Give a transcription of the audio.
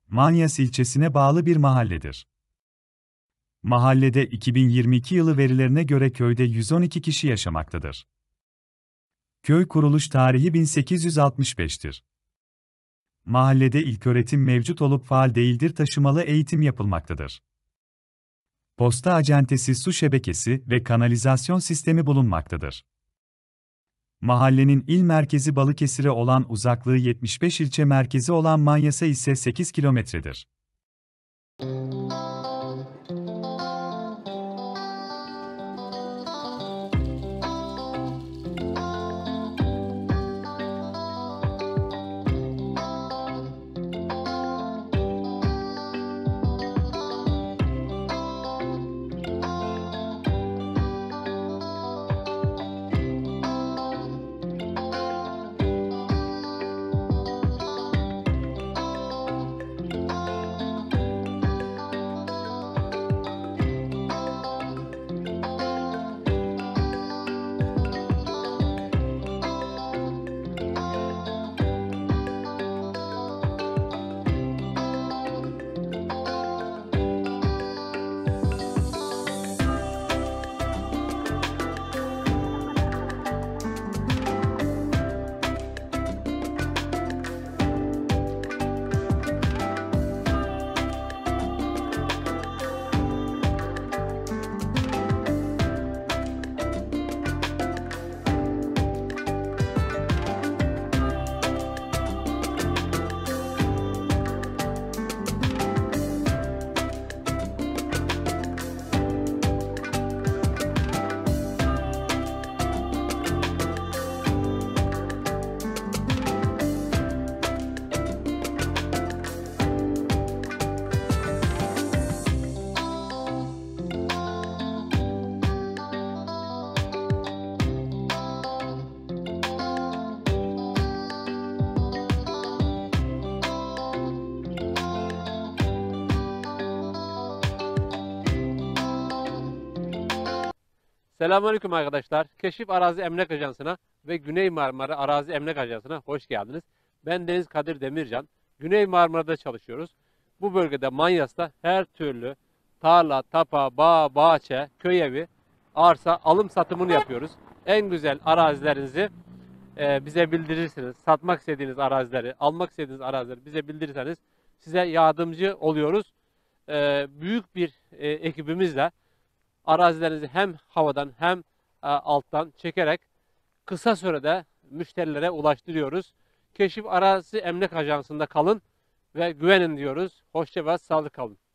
Manyas ilçesine bağlı bir mahalledir. Mahallede 2022 yılı verilerine göre köyde 112 kişi yaşamaktadır. Köy kuruluş tarihi 1865'tir. Mahallede ilköğretim mevcut olup faal değildir, taşımalı eğitim yapılmaktadır. Posta acentesi, su şebekesi ve kanalizasyon sistemi bulunmaktadır. Mahallenin il merkezi Balıkesir'e olan uzaklığı 75, ilçe merkezi olan Manyas'a ise 8 kilometredir. Selamünaleyküm arkadaşlar. Keşif Arazi Emlak Ajansı'na ve Güney Marmara Arazi Emlak Ajansı'na hoş geldiniz. Ben Deniz Kadir Demircan. Güney Marmara'da çalışıyoruz. Bu bölgede Manyas'ta her türlü tarla, tapa, bağ, bahçe, köy evi, arsa alım satımını yapıyoruz. En güzel arazilerinizi bize bildirirsiniz. Satmak istediğiniz arazileri, almak istediğiniz arazileri bize bildirirseniz size yardımcı oluyoruz. Büyük bir ekibimizle arazilerinizi hem havadan hem alttan çekerek kısa sürede müşterilere ulaştırıyoruz. Keşif Arazi Emlak Ajansı'nda kalın ve güvenin diyoruz. Hoşça ve sağlıklı kalın.